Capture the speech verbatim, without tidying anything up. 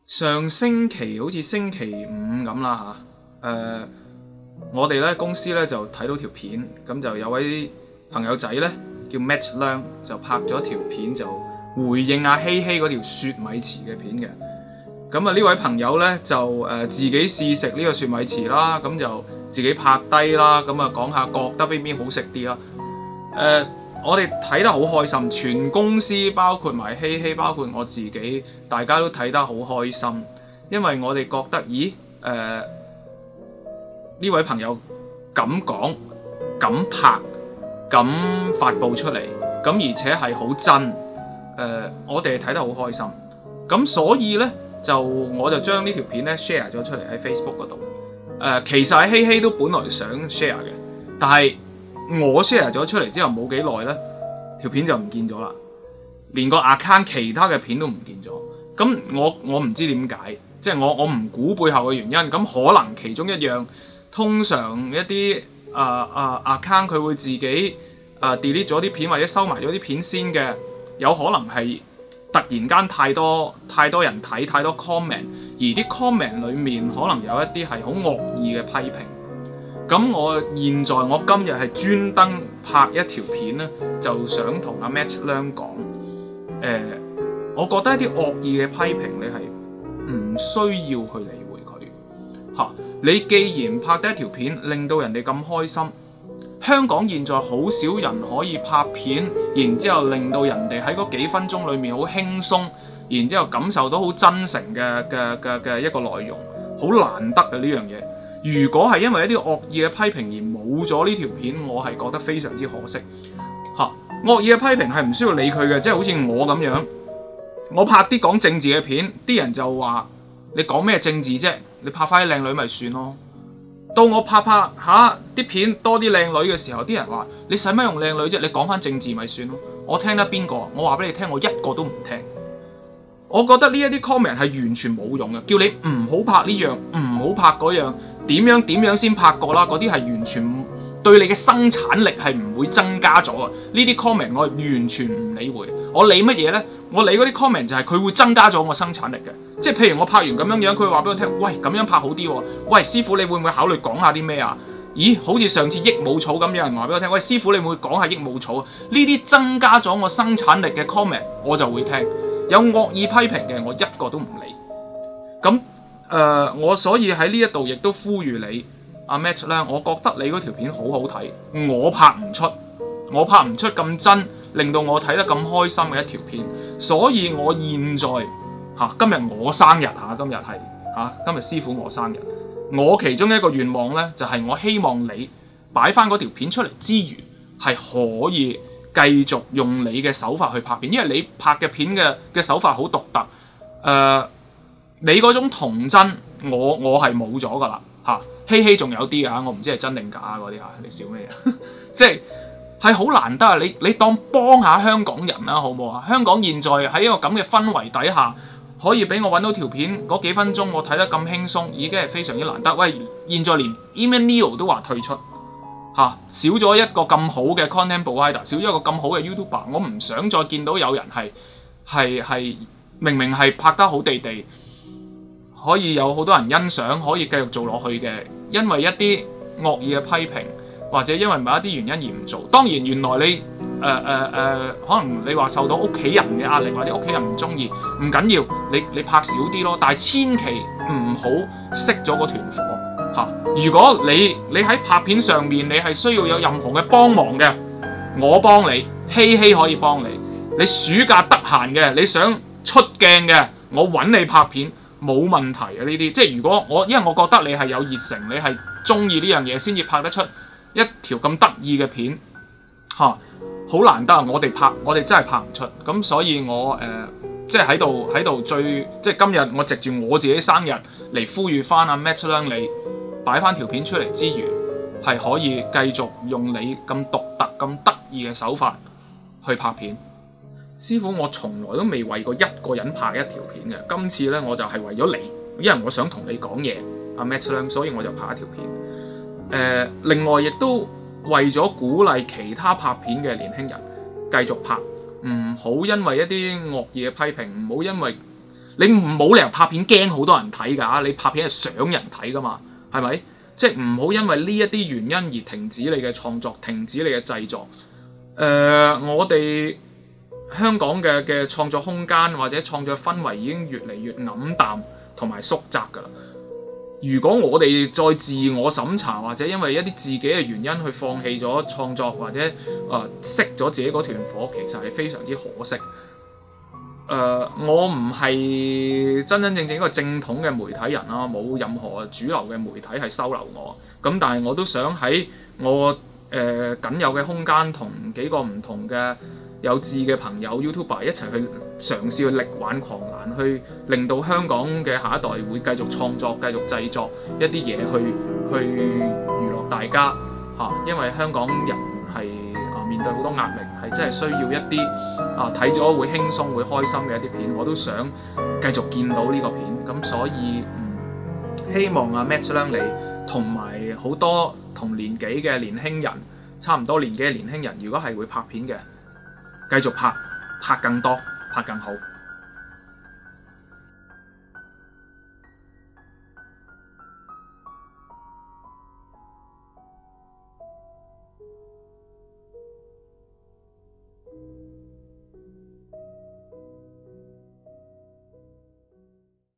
上星期好似星期五咁啦嚇，誒、呃、我哋咧公司咧就睇到條片，咁就有位朋友仔咧叫 Matt Leung 就拍咗條片，就回應阿希希嗰條雪米糍嘅片嘅。咁啊呢位朋友咧就誒、呃、自己試食呢個雪米糍啦，咁就自己拍低啦，咁啊講下覺得邊邊好食啲啦。誒、呃、我哋睇得好開心，全公司包括埋希希，包括我自己，大家都睇得好開心，因為我哋覺得，咦誒呢、呃、位朋友咁講、咁拍、咁發布出嚟，咁而且係好真，誒、呃、我哋睇得好開心，咁所以呢，就我就將呢條片咧 share 咗出嚟喺 Facebook 嗰度。誒、呃、其實喺希希都本來想 share 嘅，但係我 share 咗出嚟之後冇幾耐呢，條片就唔見咗啦，連個 account 其他嘅片都唔見咗。咁我我唔知點解，即係我我唔估背後嘅原因。咁可能其中一樣，通常一啲啊啊 account 佢會自己啊 delete 咗啲片或者收埋咗啲片先嘅，有可能係突然間太多太多人睇，太多 comment， 而啲 comment 裡面可能有一啲係好惡意嘅批評。咁我現在我今日係專登拍一條片咧，就想同阿 Matt Leung 講，誒、呃，我覺得一啲惡意嘅批評你係唔需要去理會佢嚇。你既然拍得一條片令到人哋咁開心，香港現在好少人可以拍片，然之後令到人哋喺嗰幾分鐘裡面好輕鬆，然之後感受到好真誠嘅嘅嘅嘅一個內容，好難得嘅呢樣嘢。如果係因為一啲惡意嘅批評而冇咗呢條片，我係覺得非常之可惜嚇。惡意嘅批評係唔需要理佢嘅，即係好似我咁樣，我拍啲講政治嘅片，啲人就話你講咩政治啫？你拍翻啲靚女咪算咯。到我拍拍下啲片多啲靚女嘅時候，啲人話你使乜用靚女啫？你講翻政治咪算咯。我聽得邊個？我話俾你聽，我一個都唔聽。我覺得呢一啲 comment 係完全冇用嘅，叫你唔好拍呢樣，唔好拍嗰樣。點樣點樣先拍過啦？嗰啲係完全對你嘅生產力係唔會增加咗啊！呢啲 comment 我完全唔理會。我理乜嘢呢？我理嗰啲 comment 就係佢會增加咗我生產力嘅。即係譬如我拍完咁樣樣，佢話俾我聽，喂，咁樣拍好啲喎。喂，師傅你會唔會考慮講下啲咩啊？咦，好似上次益母草咁，有人話俾我聽，喂，師傅你會唔會講下益母草啊？呢啲增加咗我生產力嘅 comment 我就會聽。有惡意批評嘅我一個都唔理。咁誒、呃，我所以喺呢一度亦都呼籲你，阿 Matt 咧，我覺得你嗰條片好好睇，我拍唔出，我拍唔出咁真，令到我睇得咁開心嘅一條片，所以我現在嚇、啊、今日我生日嚇、啊，今日係嚇今日師傅我生日，我其中一個願望咧就係、是、我希望你擺翻嗰條片出嚟之餘，係可以繼續用你嘅手法去拍片，因為你拍嘅片嘅嘅手法好獨特，誒、呃。你嗰種童真，我我係冇咗噶啦嚇，希希仲有啲啊，我唔知係真定假嗰啲啊，你笑咩啊？即係係好難得啊！你你當幫下香港人啦，好唔好啊？香港現在喺一個咁嘅氛圍底下，可以俾我揾到條片嗰幾分鐘，我睇得咁輕鬆，已經係非常之難得。喂，現在連 Emmanuel 都話退出嚇、啊，少咗一個咁好嘅 content provider， 少咗一個咁好嘅 YouTuber， 我唔想再見到有人係係係明明係拍得好地地。可以有好多人欣賞，可以繼續做落去嘅，因為一啲惡意嘅批評，或者因為某一啲原因而唔做。當然，原來你誒誒誒，可能你話受到屋企人嘅壓力，或者屋企人唔中意，唔緊要，你你拍少啲咯。但係千祈唔好熄咗個團火嚇、啊。如果你你喺拍片上面，你係需要有任何嘅幫忙嘅，我幫你，希希可以幫你。你暑假得閒嘅，你想出鏡嘅，我揾你拍片。冇問題啊！呢啲即係如果我，因為我覺得你係有熱誠，你係中意呢樣嘢，先至拍得出一條咁得意嘅片嚇，好、啊、難得啊！我哋拍，我哋真係拍唔出，咁所以我誒、呃、即係喺度喺度最即係今日我藉住我自己生日嚟呼籲翻阿 Matt Leung 你擺翻條片出嚟之餘，係可以繼續用你咁獨特、咁得意嘅手法去拍片。師傅，我從來都未為過一個人拍一條片嘅。今次咧，我就係為咗你，因為我想同你講嘢，阿 Matt Leung，所以我就拍一條片。誒、呃，另外亦都為咗鼓勵其他拍片嘅年輕人繼續拍，唔好因為一啲惡意嘅批評，唔好因為你冇理由拍片驚好多人睇㗎，你拍片係想人睇㗎嘛，係咪？即係唔好因為呢一啲原因而停止你嘅創作，停止你嘅製作。誒、呃，我哋香港嘅嘅創作空間或者創作氛圍已經越嚟越黯淡同埋縮窄㗎啦。如果我哋再自我審查，或者因為一啲自己嘅原因去放棄咗創作，或者誒熄咗自己嗰團火，其實係非常之可惜。誒、呃，我唔係真真正正一個正統嘅媒體人啦，冇任何主流嘅媒體係收留我。咁但係我都想喺我誒、呃、僅有嘅空間，同幾個唔同嘅有志嘅朋友 YouTuber 一齊去嘗試去力挽狂瀾，去令到香港嘅下一代會繼續創作、繼續製作一啲嘢去去娛樂大家嚇。因為香港人係啊面對好多壓力，係真係需要一啲啊睇咗會輕鬆、會開心嘅一啲片。我都想繼續見到呢個片，咁所以嗯希望啊 Matt 梁你同埋好多同年紀嘅年輕人，差唔多年紀嘅年輕人，如果係會拍片嘅，繼續拍，拍更多，拍更好。